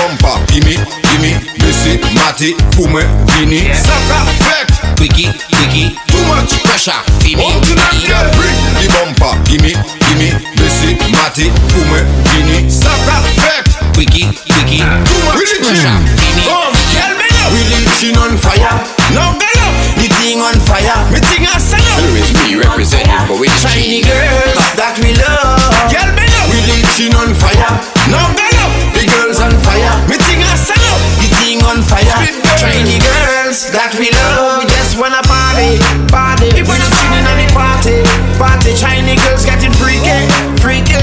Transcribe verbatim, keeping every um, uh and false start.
bumper. Gimme, gimme, laissez mater pour me vini. Ça perfect. Quickie, quickie, Too much pressure. Fini. On to that girl, bring the bumper. Gimme, gimme, laissez mater pour me vini. Ça perfect. Quickie, quickie, Too much pressure. Fini. Come, girl, me up. We lit on fire. Now me up. The thing on fire. Me thing a stand up. Always me representing for which Shiny girls that we love. Girl, me up. We lit on fire. Now me up. The girls on fire. Me thing a stand up. The thing on fire. Shiny girls that we love. We just wanna party, party. We just chillin' at the party, party. Shiny girls getting freaky, freaky.